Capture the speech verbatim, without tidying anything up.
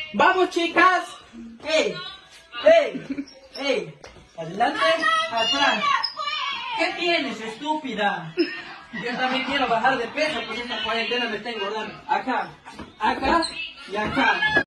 ¡Vamos, chicas! ¡Ey! ¡Ey! ¡Ey! Adelante, atrás. ¿Qué tienes, estúpida? Yo también quiero bajar de peso porque esta cuarentena me está engordando. Acá, acá y acá.